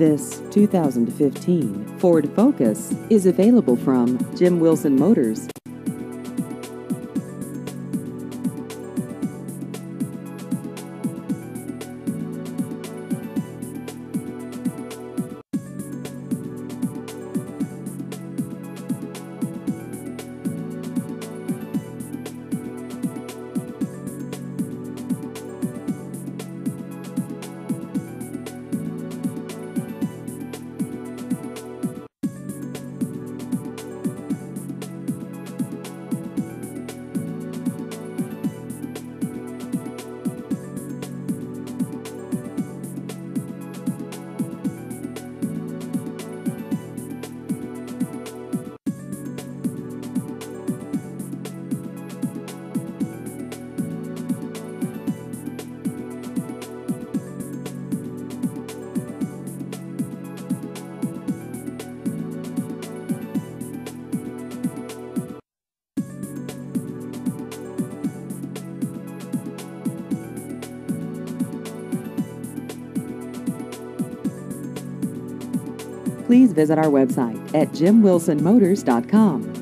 This 2015 Ford Focus is available from Jim Wilson Motors. Please visit our website at jimwilsonmotors.com.